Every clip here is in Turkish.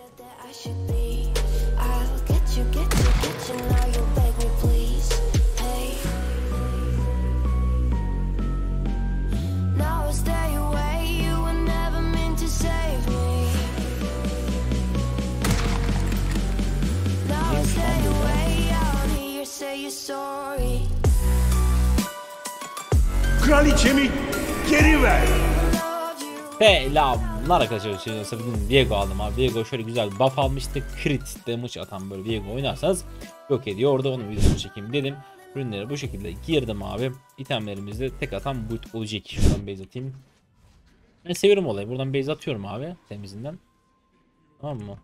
Kraliçemi geri ver. Selamlar arkadaşlar. Bugün Viego aldım abi. Viego şöyle güzel bir buff almıştı. Crit damage atan böyle Viego oynarsanız yok ediyor. Orada onun videosunu çekeyim dedim. Ürünleri bu şekilde girdim abi. İtemlerimizde tek atan build olacak. Şuradan base atayım. Ben seviyorum olayı. Buradan base atıyorum abi temizinden. Tamam mı?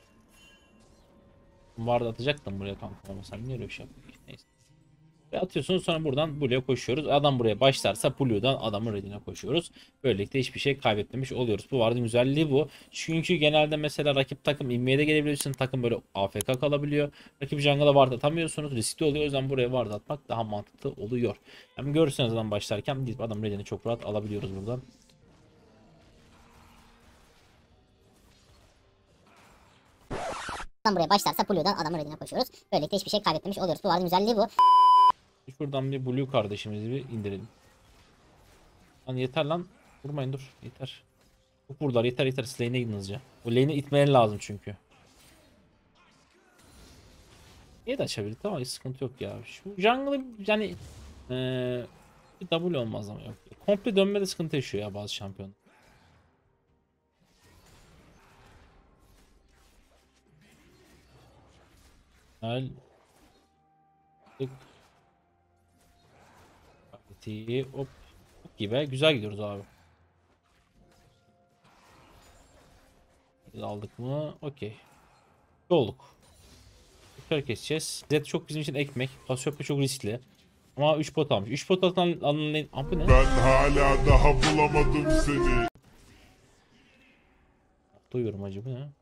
Vardı atacaktım buraya kanka ama sen niye öyle bir şey yaptın? Neyse. Ve atıyorsunuz, sonra buradan Blue'ya koşuyoruz. Adam buraya başlarsa Blue'dan adamın redine koşuyoruz. Böylelikle hiçbir şey kaybetmemiş oluyoruz. Bu Ward'ın güzelliği bu. Çünkü genelde mesela rakip takım inmeye de gelebiliyorsun. Takım böyle AFK kalabiliyor. Rakip jungle'a Ward atamıyorsunuz. Riskli oluyor. O yüzden buraya Ward atmak daha mantıklı oluyor. Hem görürseniz adam başlarken biz adam redini çok rahat alabiliyoruz buradan. Adam buraya başlarsa Blue'dan adamın redine koşuyoruz. Böylelikle hiçbir şey kaybetmemiş oluyoruz. Bu Ward'ın güzelliği bu. Şuradan bir Blue kardeşimizi bir indirelim. Lan yeter lan. Vurmayın, dur. Yeter. Çok vurdular. Yeter yeter. Lane'e gidin hızlıca. O lane'i itmeleri lazım çünkü. Niye de açabilir? Tamam, hiç sıkıntı yok ya. Şu jungle'ı yani bir W olmaz ama yok. Komple dönmede sıkıntı yaşıyor ya bazı şampiyon. Güzel. Hop. Hop gibi. Güzel gidiyoruz abi. Aldık mı? Okey. Olduk. Tekrar keseceğiz. Zed çok bizim için ekmek. Cassiopeia çok riskli. Ama 3 pot almış. 3 pot alınan bu ne? Ben hala daha bulamadım seni. Duyuyorum acı, bu ne?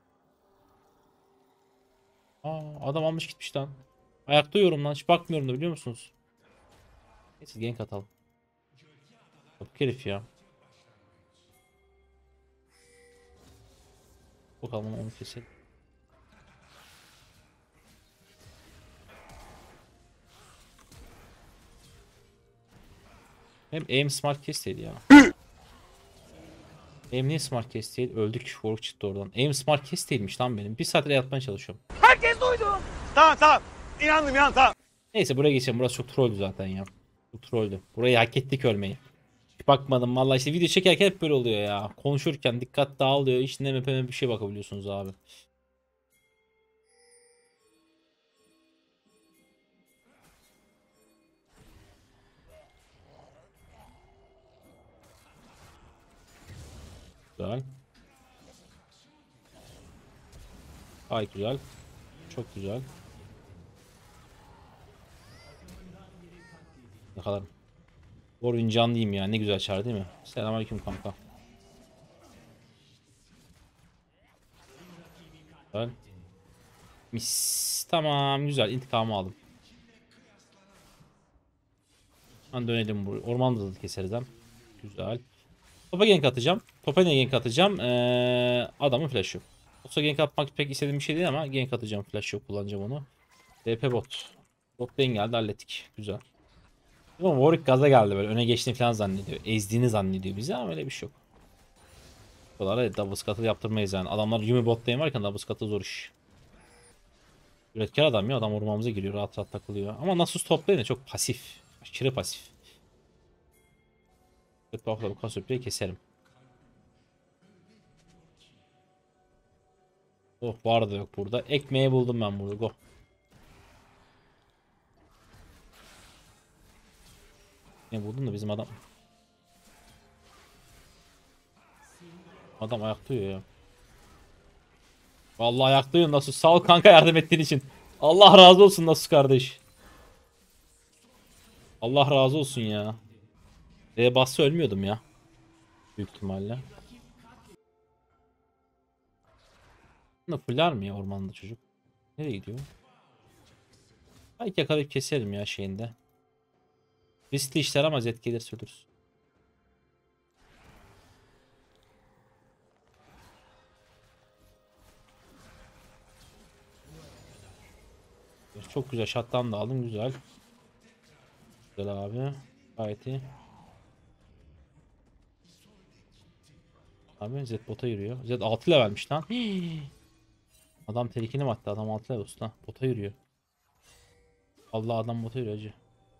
Aa, adam almış gitmiş lan. Ayakta yiyorum lan. Hiç bakmıyorum da, biliyor musunuz? Neyse gank atalım. Kapı herif ya. Bakalım onu keselim. Hem aim smart kesteydi ya. Aim niye smart kesteydi? Öldük. Work çıktı oradan. Aim smart kesteymiş lan benim. Bir saattir yatmaya çalışıyorum. Herkes duydu. Tamam. İnandım tamam. Neyse buraya geçelim. Burası çok trolldü zaten ya. Çok trolldü. Burayı hak ettik ölmeyi. Hiç bakmadım vallahi, işte video çekerken hep böyle oluyor ya. Konuşurken dikkat dağılıyor. Hiç ne mepeme bir şey bakabiliyorsunuz abi. Güzel. Ay güzel. Çok güzel. Ne kadar Orun canlıyım ya. Ne güzel çağır değil mi? Selamünaleyküm kanka. Güzel. Mis. Tamam güzel. İntikamı aldım. Ben dönelim buraya. Ormanda da keseriz hem. Güzel. Topa gank atacağım. Topa ne gank atacağım? Adamın flash yok. Olsa gank atmak pek istediğim bir şey değil ama gank atacağım. Flash yok, kullanacağım onu. DP bot. Bot lane geldi, hallettik. Güzel. Ama Warwick gaza geldi, böyle öne geçtiğini falan zannediyor. Ezdiğini zannediyor bizi ama öyle bir şey yok. Buralara double scuttle yaptırmayız yani. Adamlar Yumi bot lane varken double scuttle zor iş. Üretkar adam ya. Adam ormanımıza giriyor. Rahat rahat takılıyor. Ama Nasus top lane çok pasif. Aşırı pasif. Evet, bu Cassiopeia'yı keserim. Oh, var da yok burada. Ekmeği buldum ben burada. Go. Ne buldun da bizim adam. Adam ayakta uyuyor ya. Vallahi ayakta uyuyor Nasus. Sağ ol kanka, yardım ettiğin için. Allah razı olsun Nasus kardeş. Allah razı olsun ya. Bassa ölmüyordum ya. Büyük ihtimalle. Ne fullar mı ya ormanda çocuk? Nereye gidiyor? Belki yakalayıp keserim ya şeyinde. Riskli işler ama Zed gelirse ölürüz. Çok güzel. Shot'tan da aldım. Güzel. Güzel abi. Gayet iyi. Abi Zed bota yürüyor. Zed 6 levelmiş lan. Hii. Adam tehlikeli mi attı? Adam 6 level usta. Bota yürüyor. Allah adam bota yürüyor acı.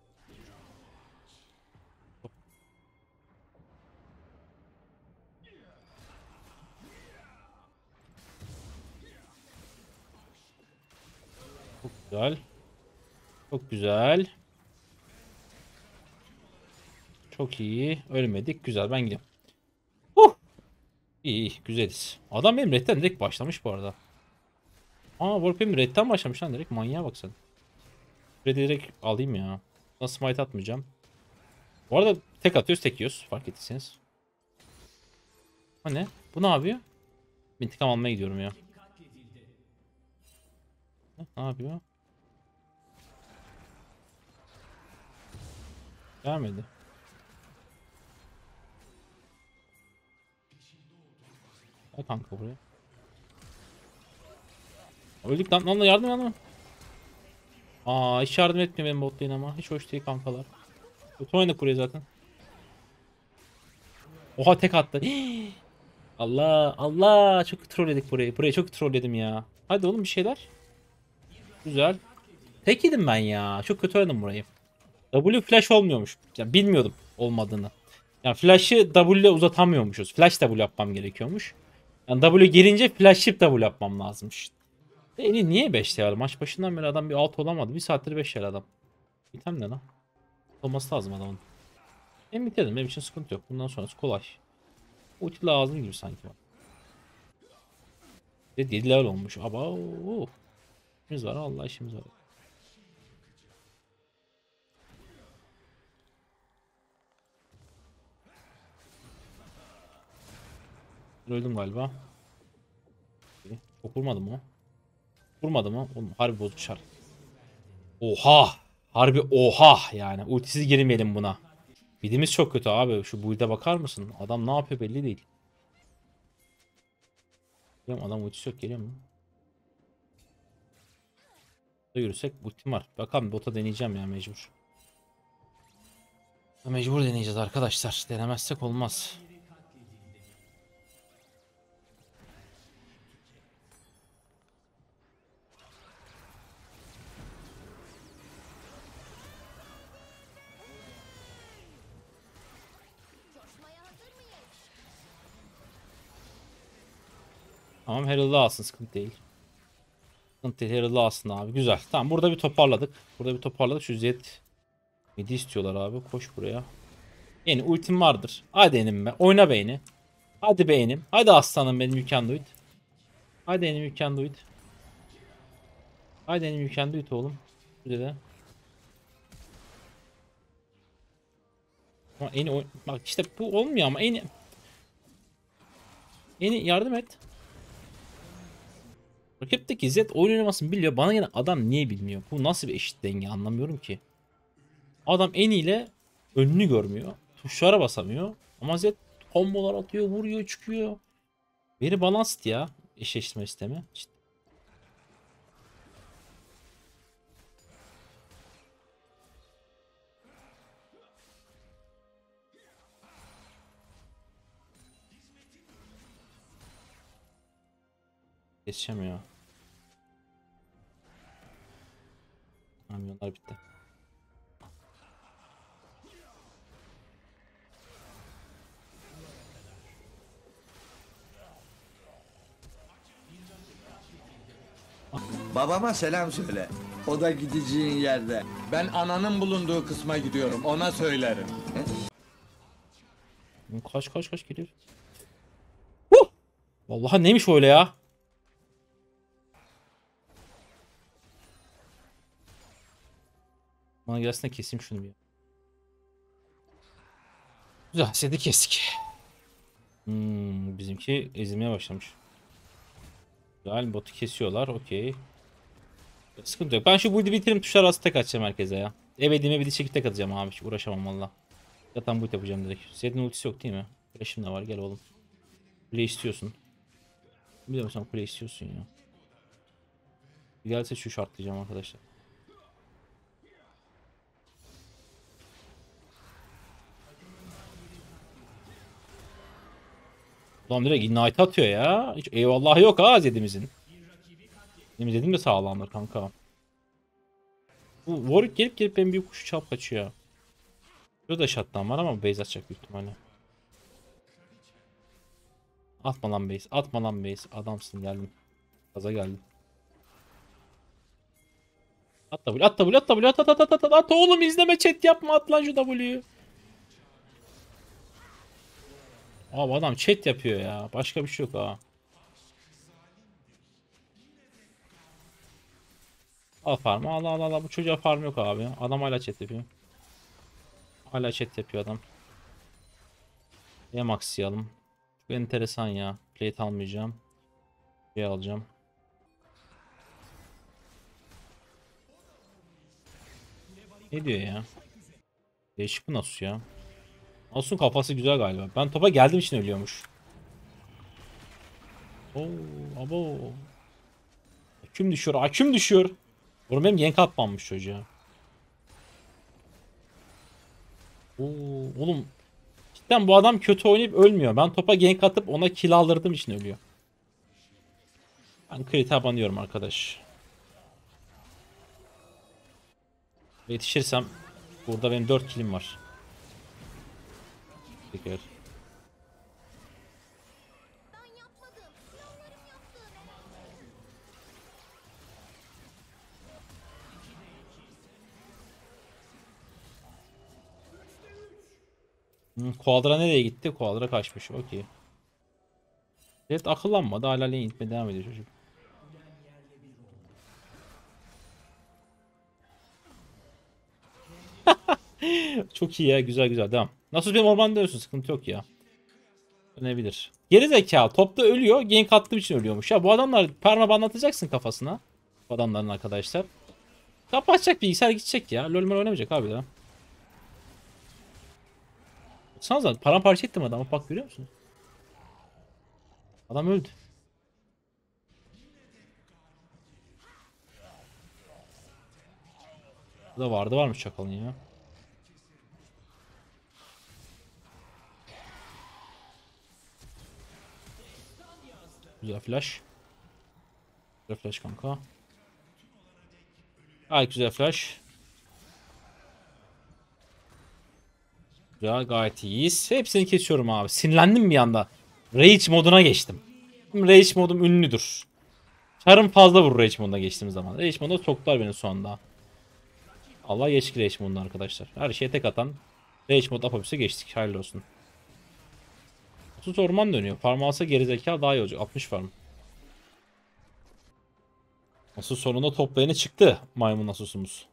Çok güzel. Çok güzel. Çok iyi. Ölmedik. Güzel. Ben gidiyorum. İyi, iyi. Güzeliz. Adam benim redden direkt başlamış bu arada. Aa Warp benim redden başlamış lan direkt. Manyağa bak sen. Red'i direkt alayım ya. Nasıl smite atmayacağım. Bu arada tek atıyoruz tek yiyoruz. Fark ettiyseniz. O ne? Bu ne yapıyor? İntikam almaya gidiyorum ya. Ne yapıyor? Gelmedi. Gel kanka buraya. Öldük lan. Lan yardım yardım. Aa hiç yardım etmiyor benim bot lane ama. Hiç hoş değil kankalar. Kötü oynadık buraya zaten. Oha tek attı. Allah Allah çok trolledik burayı. Burayı çok trolledim ya. Hadi oğlum bir şeyler. Güzel. Tek yedim ben ya. Çok kötü oynadım burayı. W flash olmuyormuş. Yani bilmiyordum olmadığını. Yani flash'ı W ile uzatamıyormuşuz. Flash W yapmam gerekiyormuş. Yani W gelince flash shift W yapmam lazımmış. Niye 5 level? Maç başından beri adam bir alt olamadı. Bir saattir 5 level adam. İtem ne lan? Olması lazım adamın. Ben bitirdim. Benim için sıkıntı yok. Bundan sonrası kolay. Ulti lazım gibi sanki. Ve 7 level olmuş. Aba işimiz var. Allah işimiz var. Öldüm galiba. Çok vurmadı mı o? Vurmadı mı? Oğlum harbi bozuk şar. Oha! Harbi oha yani. Ultisiz girmeyelim buna. Bildiğimiz çok kötü abi. Şu build'e bakar mısın? Adam ne yapıyor belli değil. Adam ultisi yok geliyor mu? Burada yürüsek ultim var. Bakalım bota deneyeceğim ya mecbur. Mecbur deneyeceğiz arkadaşlar. Denemezsek olmaz. Tamam Herald'ı alsın sıkıntı değil. Sıkıntı değil Herald'ı alsın abi. Güzel. Tamam burada bir toparladık. Burada bir toparladık. Şu Zed midi istiyorlar abi. Koş buraya. Yeni ultim vardır. Hadi enim be. Oyna beyni. Hadi beynim. Hadi aslanım benim you can do it. Hadi enim you can do it. Hadi enim you can do it oğlum. Güzel. Ama bak işte bu olmuyor ama Eni yardım et. Rakipteki Zed oyun oynamasını biliyor. Bana yine adam niye bilmiyor? Bu nasıl bir eşit denge anlamıyorum ki. Adam Eni ile önünü görmüyor. Tuşlara basamıyor. Ama Zed kombolar atıyor, vuruyor, çıkıyor. Very balanced ya eşleştirme sistemi. İşte. Geçeceğim ya. Kamyonlar bitti. Babama selam söyle. O da gideceğin yerde. Ben ananın bulunduğu kısma gidiyorum, ona söylerim. Kaç geliyor. Vallahi neymiş öyle ya? Bana gelsin de keseyim şunu bir. Güzel sedi kestik. Bizimki ezilmeye başlamış. Güzel botu kesiyorlar okey. Sıkıntı yok. Ben şu build'i bitireyim tuşlar arası tek atacağım herkese ya. Ebediğime bir de çekip tek atacağım abi. Hiç uğraşamam valla. Zaten build yapacağım direkt. Zed'in ultisi yok değil mi? Flash'ım da var gel oğlum. Kule istiyorsun. Biliyor musun kule istiyorsun ya. Gelse şu şartlayacağım arkadaşlar. Ulan direkt ignite atıyor ya. Hiç eyvallah yok ha Zed'imizin. Benim Zed'im de sağlamdır kanka. Bu Warwick gelip gelip benim bir kuşu çap kaçıyor. Burada da shutdown var ama base atacak büyük ihtimalle. Atma lan base. Atma lan base. Adamsın, geldim. Gaza geldim. At W, at W, at W, at oğlum, izleme chat yapma, at lan şu W'yu. Abi adam chat yapıyor ya. Başka bir şey yok ha. Al farmı, al. Bu çocuğa farm yok abi. Adam hala chat yapıyor. Hala chat yapıyor adam. Max'layalım. Çok enteresan ya. Plate almayacağım. Şey alacağım. Ne diyor ya? Değişik bu Nasus ya. Nasus'un kafası güzel galiba. Ben topa geldiğim için ölüyormuş. Oo, abo. Aküm düşüyor, aküm düşüyor. Oğlum benim gank atmamış çocuğa. Oo, oğlum. Cidden bu adam kötü oynayıp ölmüyor. Ben topa gank atıp ona kill aldırdığım için ölüyor. Ben crit abanıyorum arkadaş. Yetişirsem burada benim 4 killim var. Tekrar. Quadra nereye gitti? Quadra kaçmış. Okey. Evet, akıllanmadı. Hala lane gitmeye devam ediyor çocuk. Çok iyi ya. Güzel. Devam. Nasıl benim ormanda ölsün. Sıkıntı yok ya. Dönebilir. Geri zekalı. Topta ölüyor. Gank attığım için ölüyormuş. Ya bu adamlar permaban atacaksın kafasına. Bu adamların arkadaşlar. Kapatacak, bilgisayar gidecek ya. LoL oynamayacak abi daha. Sanırım paramparça ettim adamı. Bak, görüyor musun? Adam öldü. Burada varmış çakalın ya. Güzel flash. Güzel flash kanka. Gayet güzel flash. Güzel, gayet iyiyiz. Hepsini kesiyorum abi. Sinirlendim bir anda. Rage moduna geçtim. Rage modum ünlüdür. Çarım fazla vurur Rage moduna geçtiğim zaman. Rage moduna soktular beni şu anda. Allah geçti Rage moduna arkadaşlar. Her şeye tek atan Rage mod Apophis'e geçtik. Hayırlı olsun. 30 orman dönüyor. Farm alsa gerizekalı daha iyi olacak. 60 farm. Nasıl sonunda top lane'e çıktı maymun Nasus'umuz.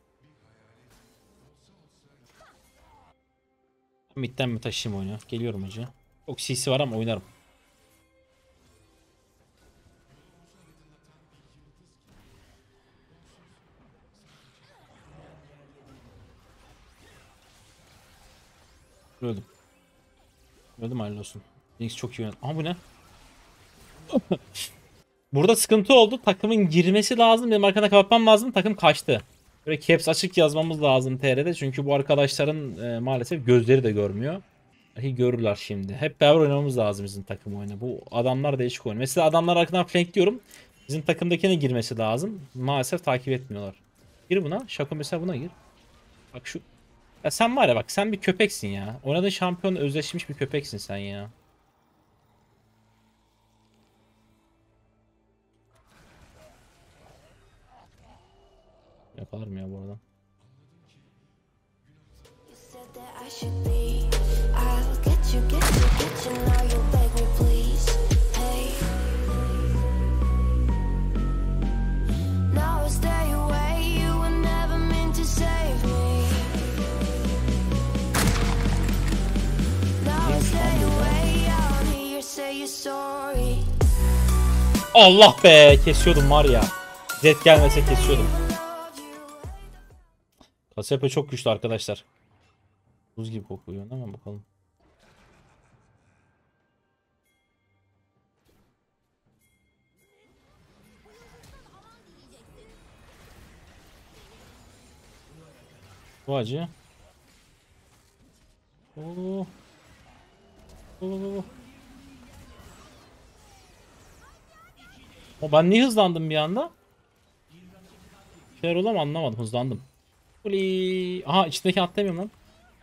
Mid'den mi taşıyayım oyunu? Geliyorum hacı. Çok CC var ama oynarım. Öldüm. Öldüm, hayırlı olsun. Jinx çok iyi oynadı. Aha, bu ne? Burada sıkıntı oldu. Takımın girmesi lazım. Benim arkada kapatmam lazım. Takım kaçtı. Böyle caps açık yazmamız lazım TR'de. Çünkü bu arkadaşların maalesef gözleri de görmüyor. Belki görürler şimdi. Hep beraber oynamamız lazım bizim takım oyunu. Bu adamlar değişik oynuyor. Mesela adamlar arkadan flankliyorum. Bizim takımdakine girmesi lazım. Maalesef takip etmiyorlar. Gir buna. Şako mesela buna gir. Bak şu. Ya sen var ya, bak sen bir köpeksin ya. Oynadığın şampiyon özleşmiş bir köpeksin sen ya. Yapar mı ya bu adam? Allah be, kesiyordum var ya. Zed gelmese kesiyordum. Kasepe çok güçlü arkadaşlar. Buz gibi kokuyor ama bakalım. Bu acı. Oo. Oo. O ben niye hızlandım bir anda? Şeyler olam anlamadım, hızlandım. Uli. Aha içindeki atlayamıyorum lan.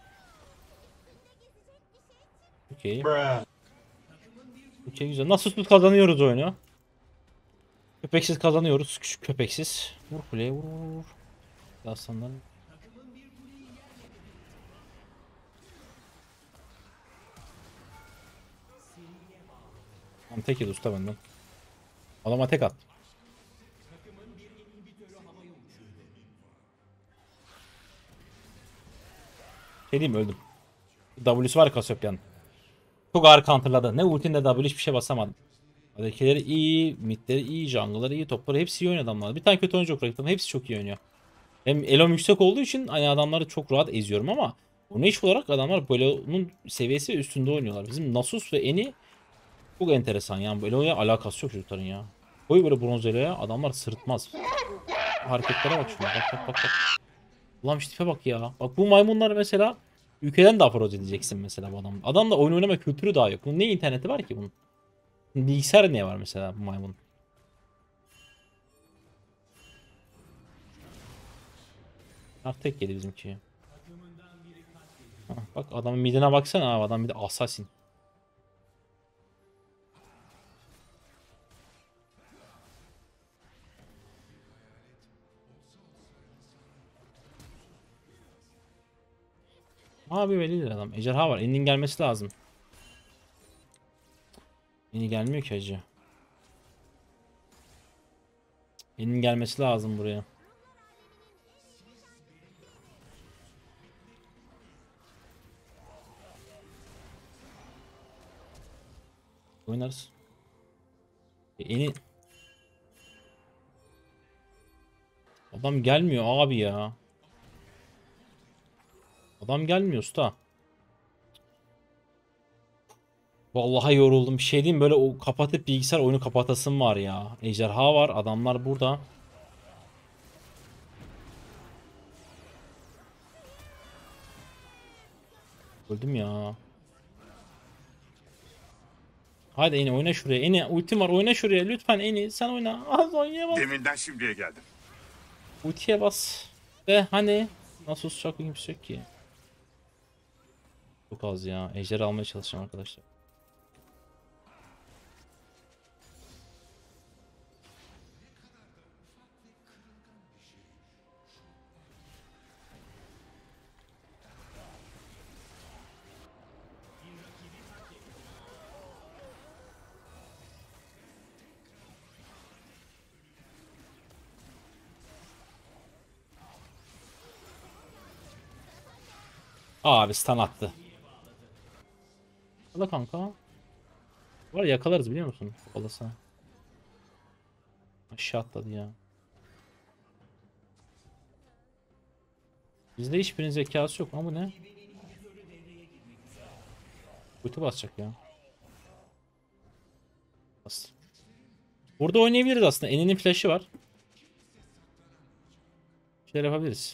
Okey. Okey güzel. Nasıl kazanıyoruz oyunu? Köpeksiz kazanıyoruz. Küçük köpeksiz. Vur kuleye vur vur vur. Aslanlar. Tamam tek yedi usta benden. Adama tek at. Şey diyeyim mi, öldüm. W'su var Kasyopya'nın. Çok ağır counterladı. Ne ulti ne W hiçbir şey basamadım. Hareketleri iyi, midleri iyi, jungle'ları iyi, topları hepsi iyi oynuyor adamlar. Bir tane kötü oyuncu yok rakipten, hepsi çok iyi oynuyor. Hem elom yüksek olduğu için hani adamları çok rahat eziyorum ama oynayış olarak adamlar Belo'nun seviyesi ve üstünde oynuyorlar. Bizim Nasus ve Eni çok enteresan yani, Belo'ya alakası yok çocukların ya. Koy böyle bronz Elo'ya, adamlar sırıtmaz. Hareketlere bak şuna, bak. Ulan şu tipe bak ya. Bak bu maymunlar mesela ülkeden daha aforoz edeceksin mesela bu adam. Adamda oyun oynama kültürü daha yok. Bunun ne interneti var ki bunun? Bilgisayar niye var mesela bu maymun? Artık tek yedi bizimki. Hah, bak adamın midine baksana abi, adam bir de assassin. Abi bellidir adam. Ejderha var. Eninin gelmesi lazım. Eni gelmiyor ki hacı. Eninin gelmesi lazım buraya. Oynarız. Eni... Adam gelmiyor abi ya. Adam gelmiyor usta. Vallahi yoruldum. Bir şey diyeyim, böyle o kapatıp bilgisayar oyunu kapatasım var ya. Ejderha var. Adamlar burada. Öldüm ya. Hadi Eni oyna şuraya. Eni ultim var, oyna şuraya. Lütfen Eni sen oyna. Az oynayamaz. Deminden şimdiye geldim. Ultiye bas. De hani. Nasıl çok kimse yok ki. Çok az ya. Ejderi almaya çalışacağım arkadaşlar. Abi stun attı. Yakala kanka. Var ya, yakalarız biliyor musun? Yakalasa. Aşağı atladı ya. Bizde hiçbirinin zekası yok ama bu ne? Ulti basacak ya. Bas. Burada oynayabiliriz aslında. Eni'nin flash'ı var. Bir şeyler yapabiliriz.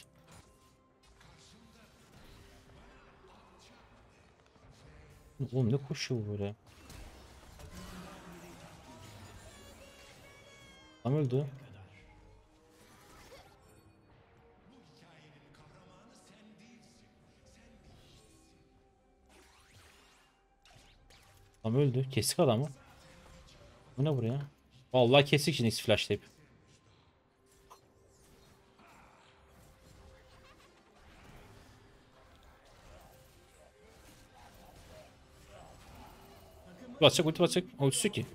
Oğlum ne koşuyor bu böyle? Tam öldü. Tam öldü. Kestik adamı. Bu ne buraya? Vallahi kestik şimdi flashlayıp. Ulti basacak. Ultisi ki.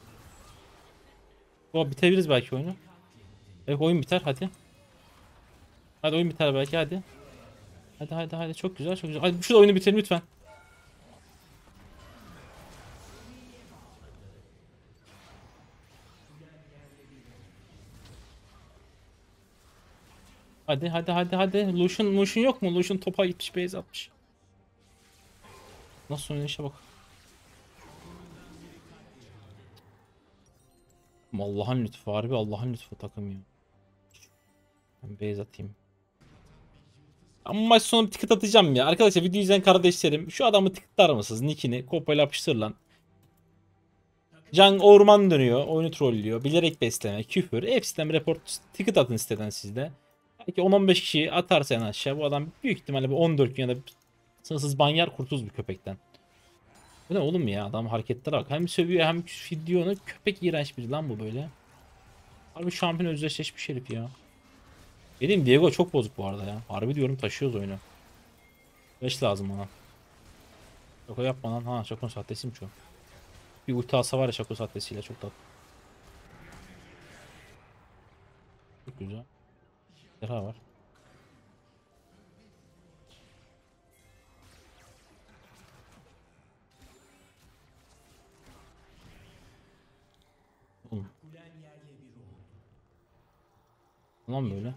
O bitebiliriz belki oyunu. Evet oyun biter hadi. Hadi oyun biter belki hadi. Hadi çok güzel çok güzel. Hadi şu oyunu bitirelim lütfen. Hadi. Lucian yok mu? Lucian topa gitmiş, base atmış. Nasıl oynayışa bak. Allah'ın lütfu, harbi Allah'ın lütfu takım ya. Ben base atayım. Ama maç sonu bir ticket atacağım ya. Arkadaşlar video izleyen kardeşlerim, şu adamı ticketlar mısınız? Nickini kopyala yapıştır lan. Can orman dönüyor. Oyunu trollüyor. Bilerek besleme, küfür. Hepsinden report ticket atın siteden sizde. Belki 10-15 kişi atarsa en aşağı. Bu adam büyük ihtimalle bir 14 gün ya da sınırsız ban yer, kurtuluz bir köpekten. Bu ne oğlum ya, adam hareketlere bak. Hem sövüyor hem videonu. Köpek iğrenç biri lan bu böyle. Harbi şampiyon özdeşleşmiş herif ya. Benim Diego çok bozuk bu arada ya. Harbi diyorum, taşıyoruz oyunu. 5 lazım ona. Şaka yapma lan. Ha, Şakon sahtesiymiş o. Bir ulti alsa var ya Şakon sahtesiyle, çok tatlı. Çok güzel. Zerha var. Oğlum. Lan böyle.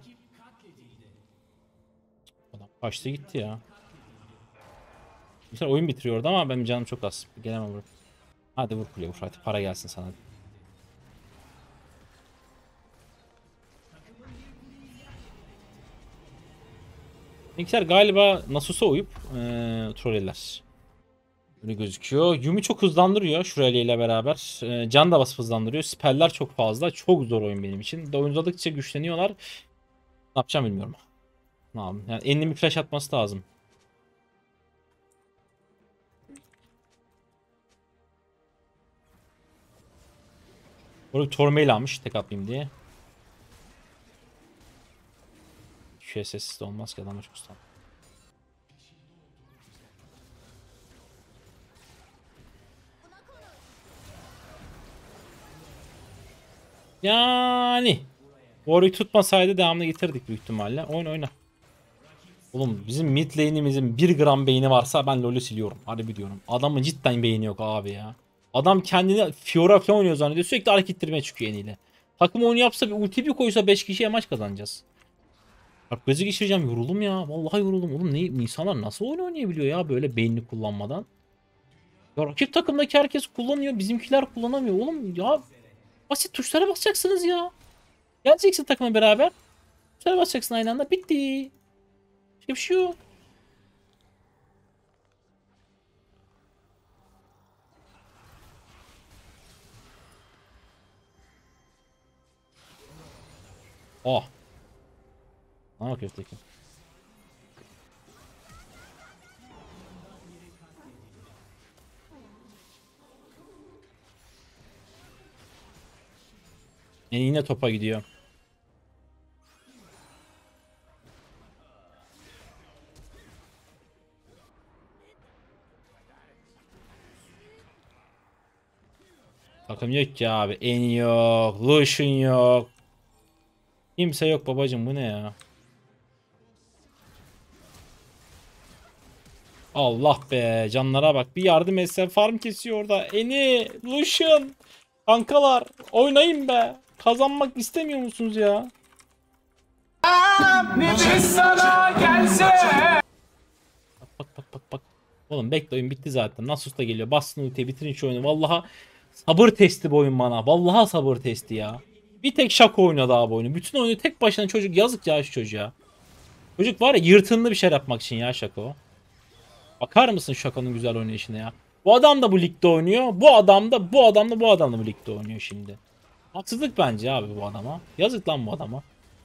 Adam kaçtı gitti ya. Güzel oyun bitiriyordu ama benim canım çok az. Gelemem buraya. Hadi vur kuleye vur. Hadi para gelsin sana. Linkler galiba Nasus'a uyup trolleler. Böyle gözüküyor. Yumi çok hızlandırıyor Shurelya ile beraber. Can da basıp hızlandırıyor. Speller çok fazla. Çok zor oyun benim için. Oyun uzadıkça güçleniyorlar. Ne yapacağım bilmiyorum. Ne yapayım? Yani enli bir flash atması lazım. Böyle Tormail almış tek atmayayım diye. QSS de olmaz ki, adamlar çok usta. Yani Warwick tutmasaydı devamlı getirdik büyük ihtimalle. Oyna. Oğlum bizim mid lane'imizin 1 gram beyni varsa ben LoL'ü siliyorum. Harbi diyorum. Adamın cidden beyni yok abi ya. Adam kendini Fiora falan oynuyor zannediyor. Sürekli hareket ettirmeye çıkıyor eniyle. Takım oyunu yapsa, bir ulti bir koysa 5 kişiye maç kazanacağız. Bak gözü geçireceğim, yoruldum ya. Vallahi yoruldum. Oğlum insanlar nasıl oyun oynayabiliyor ya böyle beynini kullanmadan? Ya rakip takımdaki herkes kullanıyor. Bizimkiler kullanamıyor. Oğlum ya basit tuşlara basacaksınız ya. Geleceksin takımla beraber. Tuşlara basacaksın aynı anda. Bitti. Başka bir şey yok. Oh. Ne bakıyor öteki? Yani yine topa gidiyor. Takım yok ki abi. En yok. Lucian yok. Kimse yok babacım, bu ne ya? Allah be, canlara bak. Bir yardım etsen, farm kesiyor orada. Eni, Lucian. Kankalar oynayın be. Kazanmak istemiyor musunuz ya? Bak. Oğlum bekle, oyun bitti zaten. Nasus da geliyor. Bassın ultiye, bitirin şu oyunu. Vallahi sabır testi bu oyun bana. Vallahi sabır testi ya. Bir tek Şako oynadı abi oyunu. Bütün oyunu tek başına çocuk, yazık ya şu çocuğa. Çocuk var ya, yırtınlı bir şey yapmak için ya Şako. Bakar mısın Şako'nun güzel oynayışına ya? Bu adam da bu ligde oynuyor. Bu adam da bu ligde oynuyor şimdi. Haksızlık bence abi bu adama. Yazık lan bu adama.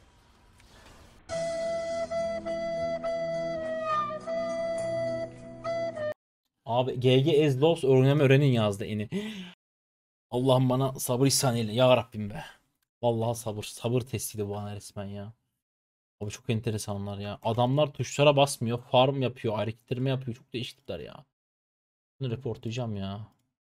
Abi GG Ezlos oynama öğrenin yazdı eni. Allah'ım bana sabır ihsan eyle ya Rabbim be. Vallahi sabır testiydi bu bana resmen ya. Abi çok enteresanlar ya. Adamlar tuşlara basmıyor, farm yapıyor, hareketlerime yapıyor. Çok değişikler ya. Bunu reportlayacağım ya.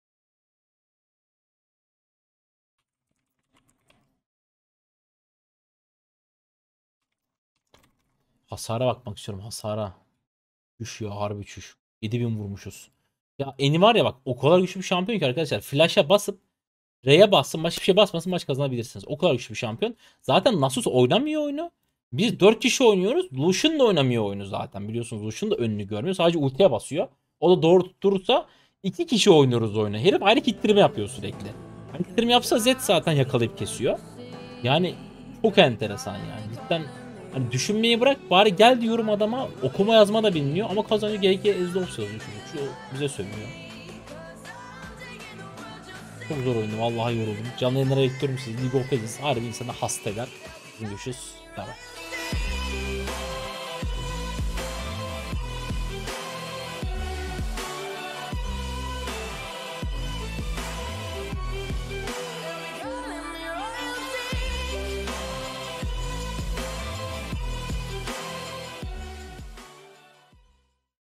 Hasara bakmak istiyorum, hasara. Çüş ya, harbi çüş. 7000 vurmuşuz. Ya eni var ya bak, o kadar güçlü bir şampiyon ki arkadaşlar. Flash'a basıp R'ye bassın, başka bir şey basmasın, maç kazanabilirsiniz. O kadar güçlü bir şampiyon. Zaten Nasus oynamıyor oyunu. Biz 4 kişi oynuyoruz. Lucian da oynamıyor oyunu zaten. Biliyorsunuz Lucian da önünü görmüyor. Sadece ultiye basıyor. O da doğru tutturursa 2 kişi oynuyoruz oyunu. Herif ayrı kittirme yapıyor sürekli. Ayrı kittirme yapsa Zed zaten yakalayıp kesiyor. Yani çok enteresan yani. Cidden hani düşünmeyi bırak, bari gel diyorum adama, okuma yazma da bilmiyor ama kazanıyor. GG Ezdox yazıyor çocuk. Şu bize sövüyor. Çok zor oyundu. Vallahi yoruldum. Canlı yayınlara bekliyorum sizi. League of Legends harbi insanı hasta eder. Görüşürüz. Bye.